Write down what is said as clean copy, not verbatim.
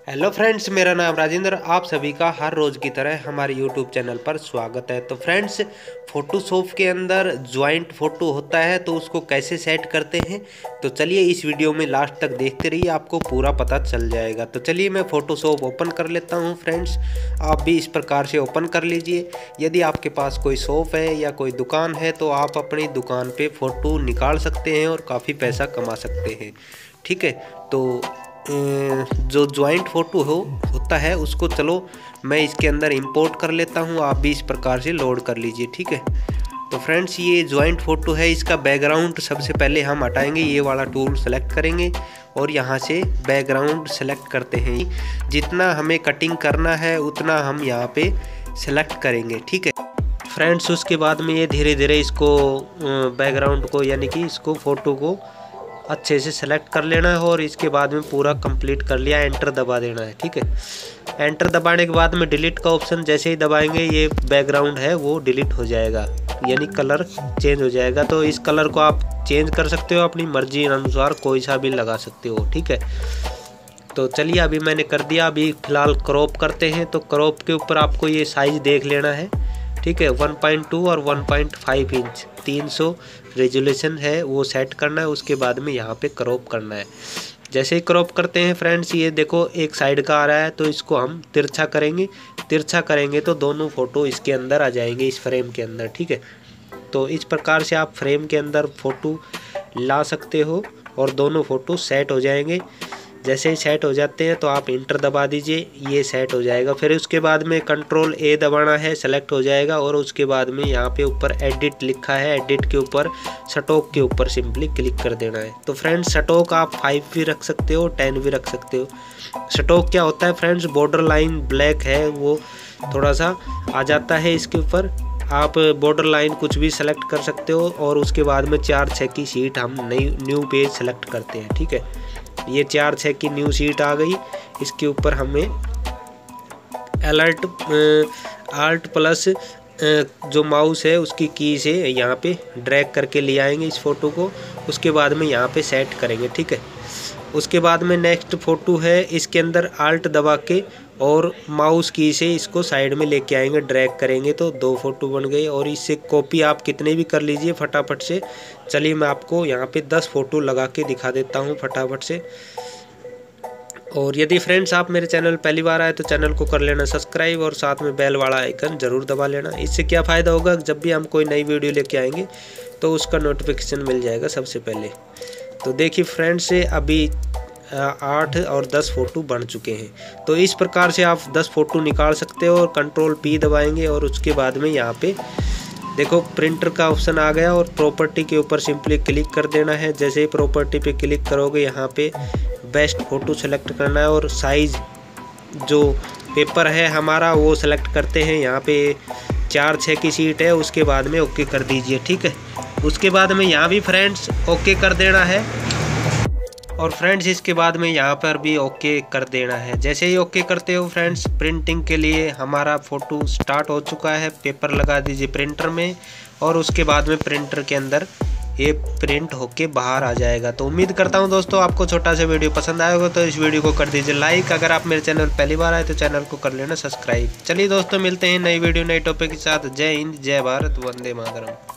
Hello friends, मेरा नाम राजेंद्र। आप सभी का हर रोज़ की तरह हमारे यूट्यूब चैनल पर स्वागत है। तो फ्रेंड्स, फ़ोटोशॉप के अंदर ज्वाइंट फ़ोटो होता है तो उसको कैसे सेट करते हैं, तो चलिए इस वीडियो में लास्ट तक देखते रहिए, आपको पूरा पता चल जाएगा। तो चलिए मैं फ़ोटोशॉप ओपन कर लेता हूं। फ्रेंड्स, आप भी इस प्रकार से ओपन कर लीजिए। यदि आपके पास कोई शॉप है या कोई दुकान है तो आप अपनी दुकान पे फ़ोटो निकाल सकते हैं और काफ़ी पैसा कमा सकते हैं। ठीक है, तो जो ज्वाइंट फ़ोटो होता है उसको चलो मैं इसके अंदर इंपोर्ट कर लेता हूँ। आप भी इस प्रकार से लोड कर लीजिए। ठीक है, तो फ्रेंड्स ये ज्वाइंट फ़ोटो है, इसका बैकग्राउंड सबसे पहले हम हटाएंगे। ये वाला टूल सेलेक्ट करेंगे और यहाँ से बैकग्राउंड सेलेक्ट करते हैं। जितना हमें कटिंग करना है उतना हम यहाँ पे सेलेक्ट करेंगे। ठीक है फ्रेंड्स, उसके बाद में ये धीरे धीरे इसको बैकग्राउंड को यानी कि इसको फ़ोटो को अच्छे से सेलेक्ट कर लेना है और इसके बाद में पूरा कंप्लीट कर लिया, एंटर दबा देना है। ठीक है, एंटर दबाने के बाद में डिलीट का ऑप्शन जैसे ही दबाएंगे ये बैकग्राउंड है वो डिलीट हो जाएगा, यानी कलर चेंज हो जाएगा। तो इस कलर को आप चेंज कर सकते हो अपनी मर्जी अनुसार, कोई सा भी लगा सकते हो। ठीक है, तो चलिए अभी मैंने कर दिया। अभी फ़िलहाल क्रॉप करते हैं। तो क्रॉप के ऊपर आपको ये साइज़ देख लेना है। ठीक है, 1.2 और 1.5 इंच 300 रेजोल्यूशन है वो सेट करना है। उसके बाद में यहाँ पे क्रॉप करना है। जैसे ही क्रॉप करते हैं फ्रेंड्स, ये देखो एक साइड का आ रहा है तो इसको हम तिरछा करेंगे। तिरछा करेंगे तो दोनों फ़ोटो इसके अंदर आ जाएंगे, इस फ्रेम के अंदर। ठीक है, तो इस प्रकार से आप फ्रेम के अंदर फ़ोटो ला सकते हो और दोनों फ़ोटो सेट हो जाएंगे। जैसे ही सेट हो जाते हैं तो आप इंटर दबा दीजिए, ये सेट हो जाएगा। फिर उसके बाद में कंट्रोल ए दबाना है, सेलेक्ट हो जाएगा। और उसके बाद में यहाँ पे ऊपर एडिट लिखा है, एडिट के ऊपर स्टॉक के ऊपर सिंपली क्लिक कर देना है। तो फ्रेंड्स, स्टॉक आप 5 भी रख सकते हो, 10 भी रख सकते हो। स्टॉक क्या होता है फ्रेंड्स, बॉर्डर लाइन ब्लैक है वो थोड़ा सा आ जाता है इसके ऊपर। आप बॉर्डर लाइन कुछ भी सेलेक्ट कर सकते हो और उसके बाद में 4:6 की शीट हम न्यू पेज सेलेक्ट करते हैं। ठीक है, ये 4:6 की न्यू शीट आ गई। इसके ऊपर हमें आल्ट प्लस जो माउस है उसकी की से यहाँ पे ड्रैग करके ले आएंगे इस फ़ोटो को। उसके बाद में यहाँ पे सेट करेंगे। ठीक है, उसके बाद में नेक्स्ट फ़ोटो है, इसके अंदर आल्ट दबा के और माउस की से इसको साइड में लेके आएंगे, ड्रैग करेंगे तो 2 फ़ोटो बन गए। और इससे कॉपी आप कितने भी कर लीजिए फटाफट से। चलिए मैं आपको यहाँ पे 10 फ़ोटो लगा के दिखा देता हूँ फटाफट से। और यदि फ्रेंड्स आप मेरे चैनल पहली बार आए तो चैनल को कर लेना सब्सक्राइब और साथ में बेल वाला आइकन ज़रूर दबा लेना। इससे क्या फ़ायदा होगा, जब भी हम कोई नई वीडियो लेके आएंगे तो उसका नोटिफिकेशन मिल जाएगा सबसे पहले। तो देखिए फ्रेंड्स, अभी 8 और 10 फ़ोटो बन चुके हैं। तो इस प्रकार से आप 10 फ़ोटो निकाल सकते हो और कंट्रोल पी दबाएंगे और उसके बाद में यहाँ पे देखो प्रिंटर का ऑप्शन आ गया और प्रॉपर्टी के ऊपर सिंपली क्लिक कर देना है। जैसे ही प्रॉपर्टी पे क्लिक करोगे यहाँ पे बेस्ट फ़ोटो सेलेक्ट करना है और साइज़ जो पेपर है हमारा वो सेलेक्ट करते हैं। यहाँ पे 4:6 की शीट है, उसके बाद में ओके कर दीजिए। ठीक है, उसके बाद में यहाँ भी फ्रेंड्स ओके कर देना है और फ्रेंड्स इसके बाद में यहाँ पर भी ओके कर देना है। जैसे ही ओके करते हो फ्रेंड्स, प्रिंटिंग के लिए हमारा फ़ोटो स्टार्ट हो चुका है। पेपर लगा दीजिए प्रिंटर में और उसके बाद में प्रिंटर के अंदर ये प्रिंट होके बाहर आ जाएगा। तो उम्मीद करता हूँ दोस्तों आपको छोटा सा वीडियो पसंद आया होगा। तो इस वीडियो को कर दीजिए लाइक। अगर आप मेरे चैनल पहली बार आए तो चैनल को कर लेना सब्सक्राइब। चलिए दोस्तों, मिलते हैं नई वीडियो नई टॉपिक के साथ। जय हिंद, जय भारत, वंदे मातरम।